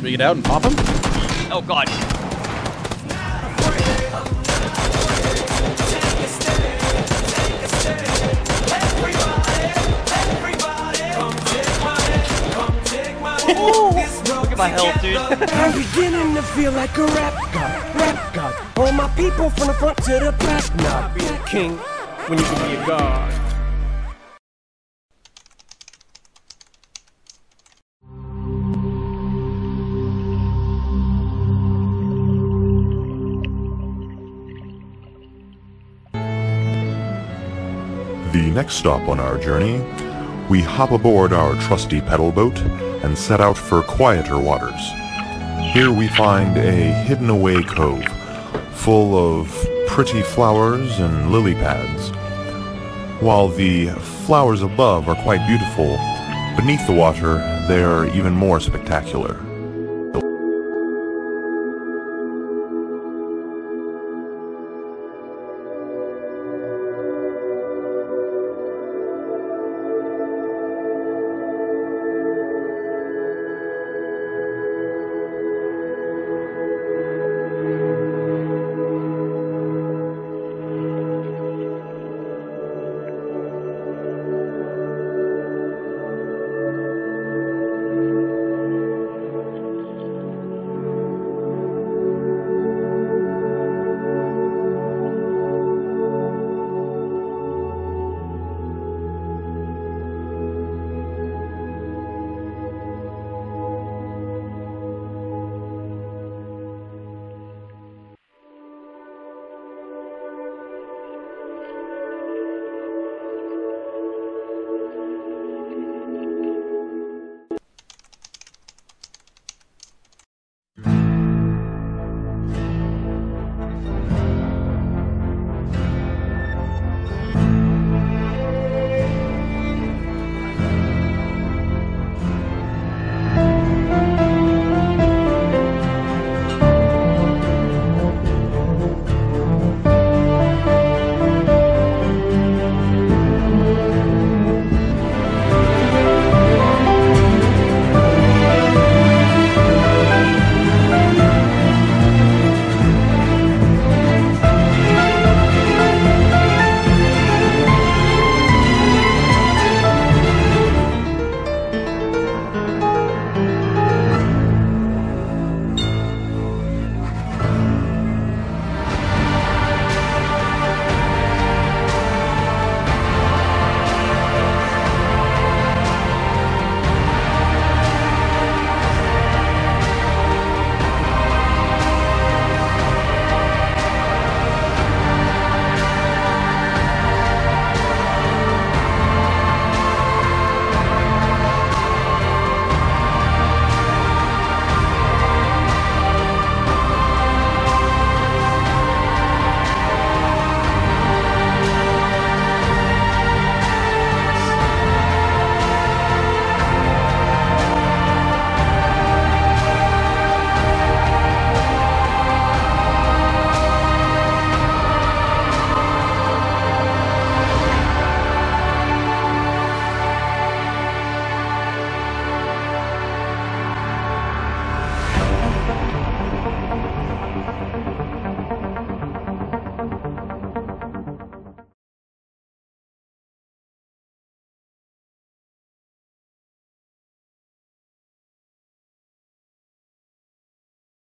we get out and pop him? Oh god. Look at my health, dude. I'm beginning to feel like a rap god. All my people from the front to the back. Not be a king when you can be a god. The next stop on our journey, we hop aboard our trusty pedal boat and set out for quieter waters. Here we find a hidden-away cove, full of pretty flowers and lily pads. While the flowers above are quite beautiful, beneath the water they are even more spectacular.